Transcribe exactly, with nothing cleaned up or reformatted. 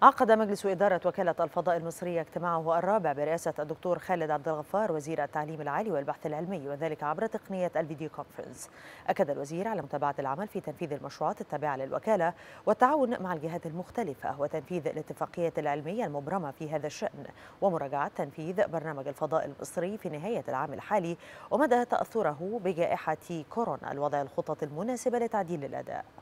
عقد مجلس إدارة وكالة الفضاء المصرية اجتماعه الرابع برئاسة الدكتور خالد عبد الغفار وزير التعليم العالي والبحث العلمي، وذلك عبر تقنية الفيديو كونفرنس. أكد الوزير على متابعة العمل في تنفيذ المشروعات التابعة للوكالة والتعاون مع الجهات المختلفة وتنفيذ الاتفاقية العلمية المبرمة في هذا الشأن، ومراجعة تنفيذ برنامج الفضاء المصري في نهاية العام الحالي ومدى تأثره بجائحة كورونا لوضع الخطط المناسبة لتعديل الأداء.